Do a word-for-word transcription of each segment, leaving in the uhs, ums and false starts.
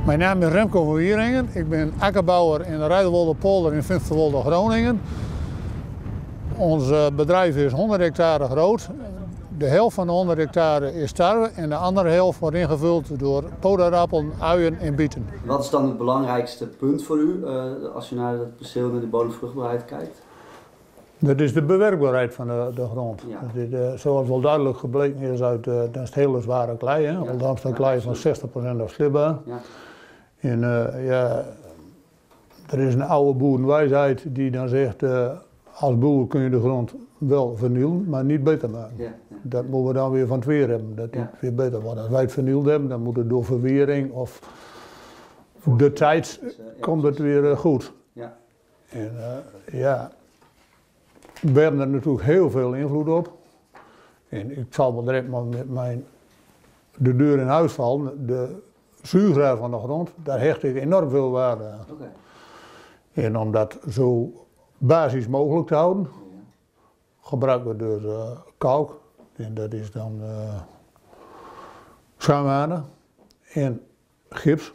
Mijn naam is Remco van Wieringen. Ik ben akkerbouwer in de Ruiderwolderpolder in Finsterwolde, Groningen. Ons bedrijf is honderd hectare groot. De helft van de honderd hectare is tarwe en de andere helft wordt ingevuld door poderappelen, uien en bieten. Wat is dan het belangrijkste punt voor u uh, als je naar het perceel en de bodemvruchtbaarheid kijkt? Dat is de bewerkbaarheid van de, de grond. Ja. Dat is, uh, zoals wel duidelijk gebleken is uit uh, dat is het hele zware klei. Hè? Ja. Ondanks dat klei van zestig procent afslibbaar. Ja. En uh, ja, er is een oude boerenwijsheid die dan zegt, uh, als boer kun je de grond wel vernielen, maar niet beter maken. Ja, ja. Dat moeten we dan weer van het weer hebben, dat Ja. het weer beter wordt. Als wij het vernield hebben, dan moet het door verwering of de tijd Dus, uh, ja, komt het weer uh, goed. Ja. En uh, ja, we hebben er natuurlijk heel veel invloed op. En ik zal wel direct maar met mijn de deur in huis vallen. De zuurgraad van de grond, daar hecht ik enorm veel waarde aan. Okay. En om dat zo basis mogelijk te houden, Ja. gebruiken we dus uh, kalk. En dat is dan uh, schuimaarde en gips.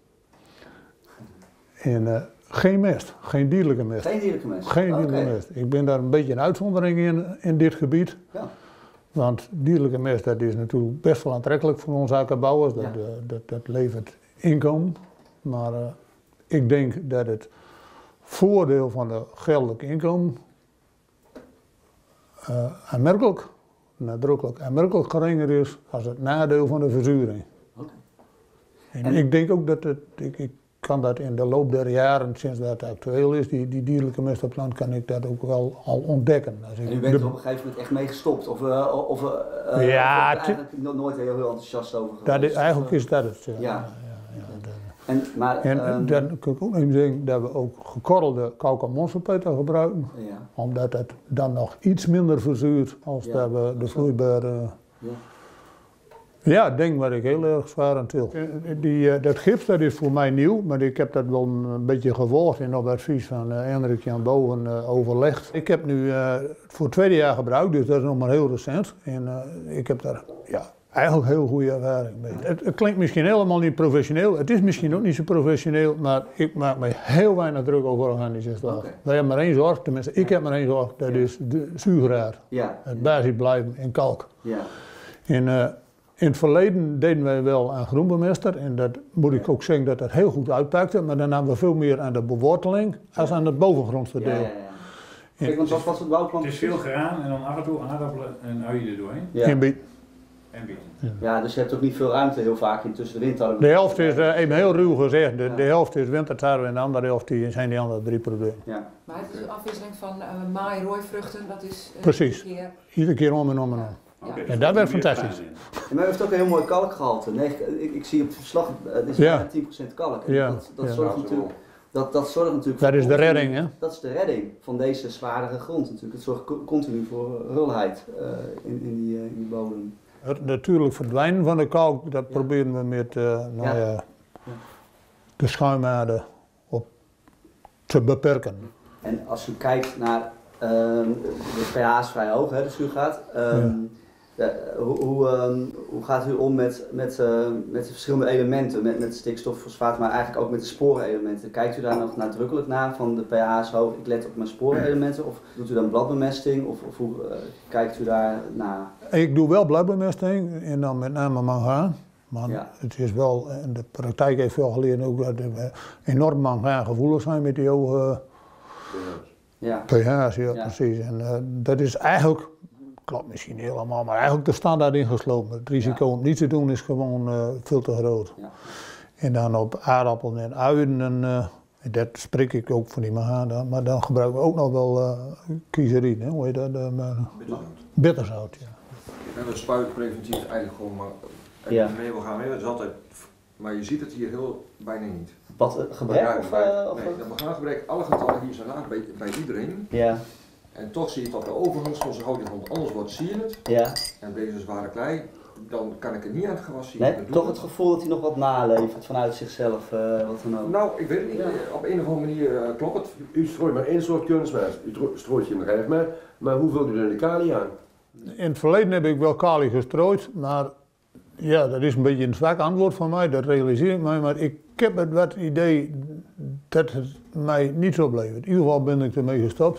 En uh, geen mest, geen dierlijke mest. Geen dierlijke mest? Geen dierlijke Okay. mest. Ik ben daar een beetje een uitzondering in, in dit gebied. Ja. Want dierlijke mest, dat is natuurlijk best wel aantrekkelijk voor onze akkerbouwers. Dat, Ja. uh, dat, dat levert inkomen. Maar uh, ik denk dat het voordeel van de geldelijke inkomen uh, aanmerkelijk, nadrukkelijk aanmerkelijk geringer is als het nadeel van de verzuring. Okay. En, En- ik denk ook dat het, ik, ik kan dat in de loop der jaren, sinds dat actueel is, die, die dierlijke mest op land, kan ik dat ook wel al ontdekken. Als ik En u bent de- er op een gegeven moment echt mee gestopt? Of, uh, of uh, uh, Ja, of er eigenlijk no- nooit heel, heel enthousiast over geweest? dat is, eigenlijk Of, is dat het. Ja. Ja. Ja, ja, dat- En, maar, En um, dan kan ik ook nog even zeggen dat we ook gekorrelde kalk- en monsterpeter gebruiken. ja. Omdat het dan nog iets minder verzuurt als Ja. dat we de vloeibare... Ja. Ja, ik denk waar ik heel erg zwaar aan til. Die, uh, dat gips dat is voor mij nieuw, maar ik heb dat wel een beetje gevolgd en op advies van uh, Hendrik Jan Boven uh, overlegd. Ik heb nu uh, voor het tweede jaar gebruikt, dus dat is nog maar heel recent. En uh, ik heb daar ja, eigenlijk heel goede ervaring mee. Het, het klinkt misschien helemaal niet professioneel, het is misschien ook niet zo professioneel, maar ik maak me heel weinig druk over organische stof. Okay. Wij hebben maar één zorg, tenminste ik heb maar één zorg, dat Ja. is de zuurgraad. Ja. Het basis blijven in kalk. Ja. En, uh, in het verleden deden wij wel aan groenbemester en dat moet ik ook zeggen dat dat heel goed uitpakte, maar dan namen we veel meer aan de beworteling als aan het bovengrondse Ja, deel. ja, ja. Kijk, want wat was het bouwplan? Het is veel graan en dan af en toe aardappelen en uien er doorheen. Ja. En bij- En bieten. Ja, dus je hebt ook niet veel ruimte heel vaak in tussen de windtarwe. De helft is, uh, even heel ruw gezegd, de, Ja. de helft is wintertarwe en de andere helft die zijn die andere drie producten. Ja. Maar het is een afwisseling van uh, maai, rooivruchten, dat is uh, Precies. iedere keer. Iedere keer om en om en om. Ja. Oké, Ja. dus En dat er werd meer fantastisch. graan in. En maar u heeft ook een heel mooi kalkgehalte. Nee, ik, ik zie op het verslag, uh, het is Ja. bijna tien procent kalk. En Ja. Dat, dat, Ja. zorgt Ja, natuurlijk, dat, dat zorgt natuurlijk voor Dat is de continu- redding, hè? Dat is de redding van deze zwaardere grond natuurlijk. Het zorgt co- continu voor rulheid uh, in, in, die, uh, in die bodem. Het natuurlijk verdwijnen van de kalk, dat Ja. proberen we met uh, nou Ja. ja. Ja. de schuimaarde op te beperken. En als u kijkt naar um, de pH is vrij hoog, hè, de zuurgraad. Um, ja, hoe, hoe, um, hoe gaat u om met, met, uh, met de verschillende elementen, met, met stikstof, fosfaat, maar eigenlijk ook met de sporenelementen? Kijkt u daar nog nadrukkelijk naar van de pH is hoog, ik let op mijn sporenelementen? Of doet u dan bladbemesting? Of, of hoe uh, kijkt u daar naar? Ik doe wel bladbemesting en dan met name mangaan. Maar Ja. het is wel, in de praktijk heeft wel geleerd ook dat we enorm mangaangevoelig zijn met die hoge Ja, pH's. Ja, Ja. precies. En uh, dat is eigenlijk, klopt misschien niet helemaal, maar eigenlijk de standaard ingeslopen. Het risico Ja. om niet te doen is gewoon uh, veel te groot. ja. En dan op aardappelen en uien, en, uh, dat spreek ik ook van die mangaan dan, maar dan gebruiken we ook nog wel uh, kiezerin, hè? Hoe heet dat? Uh, maar- Bitterzout. bitterzout, ja. En we spuiten preventief eigenlijk gewoon maar en Ja. mee wil gaan mee. Dat is altijd, maar je ziet het hier heel bijna niet. Wat uh, gebrek? Ja, Of, bij- uh, of, nee, dat orgaangebrek, alle getallen hier zijn laag bij, bij iedereen. ja, En toch zie je het op de overgang van zijn houding, want anders wordt zie je het. ja. En deze zware klei, dan kan ik het niet aan het gewas zien. Nee, Ik bedoel toch het gevoel dat hij nog wat nalevert vanuit zichzelf, uh, wat dan ook. Nou, ik weet het niet. Ja. Op een of andere manier uh, klopt het. U strooit maar één soort kunstmest. U tro- strooit je maar even maar, maar hoe vult u dan de kali aan? In het verleden heb ik wel kali gestrooid, maar Ja, dat is een beetje een zwak antwoord van mij, dat realiseer ik mij, maar ik heb het wat idee dat het mij niet oplevert. In ieder geval ben ik ermee gestopt.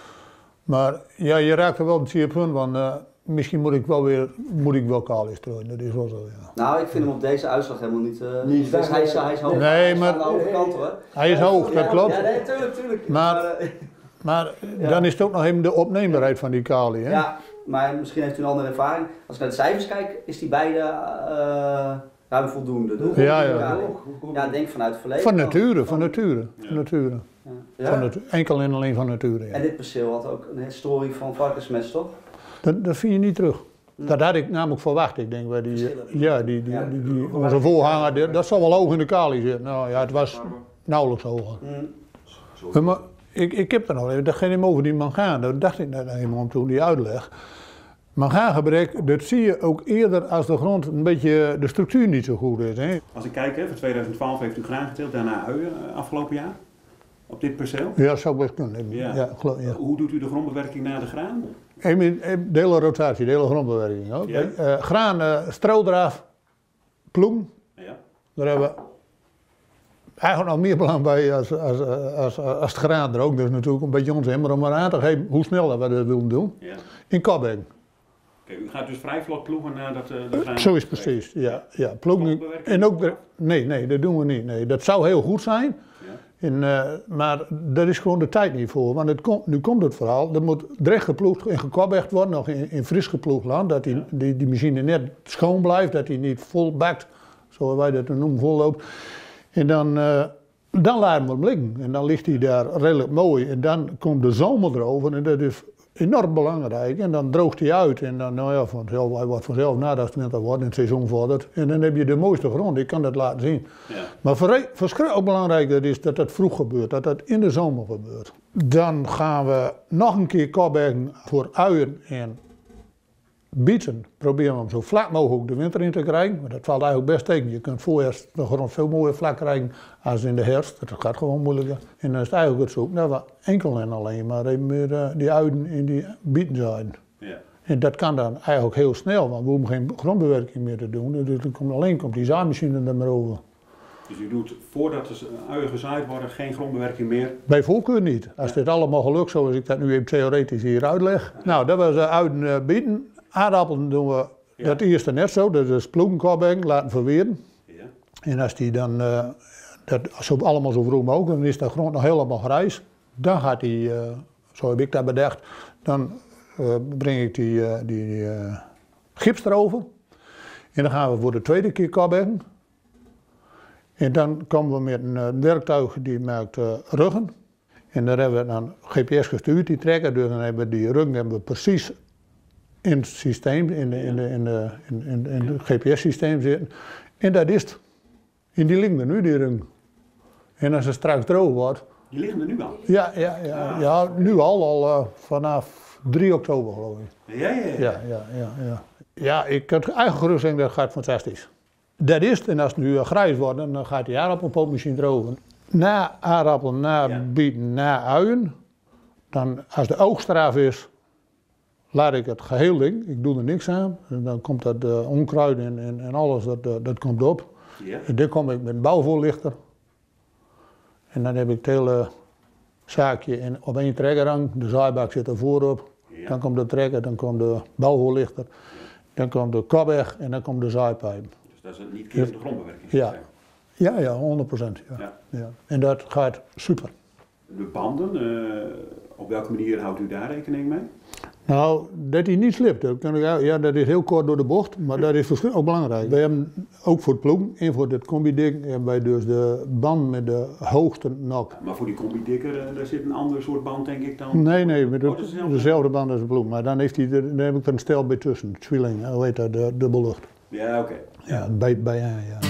Maar ja, je raakt er wel een zeer punt, want uh, misschien moet ik wel weer moet ik wel kaal strooien, dat is wel zo, ja. Nou, ik vind hem op deze uitslag helemaal niet... Uh, Niet dus hij, is, weg, hij is hoog. Nee, hij is maar- aan de overkant hoor. Hij is hoog, dat Ja, klopt. Ja, nee, tuurlijk, tuurlijk. Maar- uh, Maar Ja. dan is het ook nog even de opneembaarheid van die kali, hè? ja, maar misschien heeft u een andere ervaring. Als ik naar de cijfers kijk, is die beide uh, ruim voldoende. Dus- Ja, ja. Ja, Hoog, hoe kom je- ja, ik denk vanuit het verleden. Van dan. nature, van nature, van nature. Ja. Van Ja. natu- enkel en alleen van nature, ja. En dit perceel had ook een historie van varkensmest, toch? Dat, dat vind je niet terug. Dat had ik namelijk verwacht. Ik denk bij die, Verschillen. ja, die, die, Ja. die, die, onze voorganger, die- dat zal wel hoog in de kali zitten. Nou ja, het was nauwelijks hoger. Mm. Maar ik, ik heb er nog even, dat ging hem over die mangaan, dat dacht ik net helemaal om toen die uitleg. Mangaangebrek, dat zie je ook eerder als de grond een beetje, de structuur niet zo goed is. Hè? Als ik kijk, hè, voor tweeduizend twaalf heeft u graan geteeld, daarna uien uh, afgelopen jaar. Op dit perceel. Ja, dat zou best kunnen. Ja. Ja, geloof- ja. Hoe doet u de grondbewerking na de graan? Even, even de hele rotatie, de hele grondbewerking. Ook. Ja. Eh, graan, uh, stro eraf, ploem, Ja. daar hebben we eigenlijk nog meer belang bij als, als, als, als het graan er ook. Dat is natuurlijk een beetje onzin, maar om maar aan te geven hoe snel dat we dat willen doen. Ja. In Kapbeek. Oké, u gaat dus vrij vlot ploegen nadat uh, de graan... Zo is het precies, ja. ja ploegen. Grondbewerking? En ook de, nee, nee, dat doen we niet. Nee, dat zou heel goed zijn. Ja. En, uh, maar daar is gewoon de tijd niet voor. Want het komt, nu komt het verhaal, er moet drecht geploegd en gekwabbegd worden, nog in, in fris geploegd land, dat die, Ja. die, die machine net schoon blijft, dat die niet vol bakt, zoals wij dat noemen, vol loopt. En dan, uh, dan laten we hem liggen. En dan ligt hij daar redelijk mooi. En dan komt de zomer erover en dat is enorm belangrijk. En dan droogt hij uit en dan, nou ja, vanzelf, hij wordt vanzelf nadat het winter wordt en het seizoen vordert. En dan heb je de mooiste grond, ik kan dat laten zien. Ja. Maar verschrikkelijk belangrijk dat is dat dat vroeg gebeurt, dat dat in de zomer gebeurt. Dan gaan we nog een keer kopbergen voor uien en bieten. Proberen we hem zo vlak mogelijk de winter in te krijgen. Maar dat valt eigenlijk best tegen. Je kunt voorjaars de grond veel mooier vlak krijgen als in de herfst. Dat gaat gewoon moeilijker. En dan is het eigenlijk het zoek dat we enkel en alleen maar even meer uh, die uien in die bieten zijn. Ja. En dat kan dan eigenlijk heel snel, want we hoeven geen grondbewerking meer te doen. Dus dan komt alleen komt die zaaimachine er maar over. Dus u doet voordat de uien gezaaid worden geen grondbewerking meer? Bij voorkeur niet. Als dit allemaal gelukt zoals ik dat nu even theoretisch hier uitleg. Nou, dat was uh, uien uh, bieten. Aardappelen doen we Ja. dat eerste net zo, dat is ploegenkopbergen, laten verweren. Ja. En als die dan, uh, dat zo, allemaal zo vroeg mogelijk, dan is de grond nog helemaal grijs. Dan gaat die, uh, zo heb ik dat bedacht, dan uh, breng ik die, uh, die uh, gips erover. En dan gaan we voor de tweede keer kopbergen. En dan komen we met een uh, werktuig die maakt uh, ruggen. En daar hebben we dan G P S gestuurd, die trekker. Dus dan hebben we die ruggen hebben we precies in het systeem, in, de, in, de, in, de, in, in, in het G P S-systeem zitten. En dat is het. En die liggen er nu, die rug. En als het straks droog wordt, Die liggen er nu al? ja, ja, ja, ja nu al, al uh, vanaf drie oktober geloof ik. Ja, ja, ja. Ja, ja, ja, ja. Ja, ik kan het eigen gerust zeggen, dat gaat fantastisch. Dat is het, en als het nu uh, grijs wordt, dan gaat die aardappelpootmachine drogen. Na aardappelen, na Ja. bieten, na uien, dan als de oogst eraf is, laat ik het geheel ding, ik doe er niks aan. En dan komt dat uh, onkruid en, en, en alles, dat, uh, dat komt op. Ja. En dan kom ik met een bouwvoorlichter. En dan heb ik het hele zaakje in, op één trekkerrang. De zaaibak zit er voorop. Ja. Dan komt de trekker, dan komt de bouwvoorlichter. Dan komt de kopweg en dan komt de zaaipijp. Dus dat is niet keer op de grondbewerking. Ja. Ja, ja, honderd procent. Ja. Ja. Ja. En dat gaat super. De banden, uh, op welke manier houdt u daar rekening mee? Nou, dat hij niet slipt, dat, kan ik, ja, dat is heel kort door de bocht, maar dat is verschrikkelijk ook belangrijk. Wij hebben ook voor het ploeg en voor dit combi-ding hebben wij dus de band met de hoogste nok. Maar voor die combi-dikker, uh, daar zit een ander soort band denk ik dan? Nee, nee, met de, Oh, dat is dezelfde? dezelfde band als de ploeg, maar dan, heeft hij er, dan heb ik er een stel bij tussen, zwilling, hoe heet dat, de dubbellucht. Ja, oké. Ja, bij, bij, ja, ja.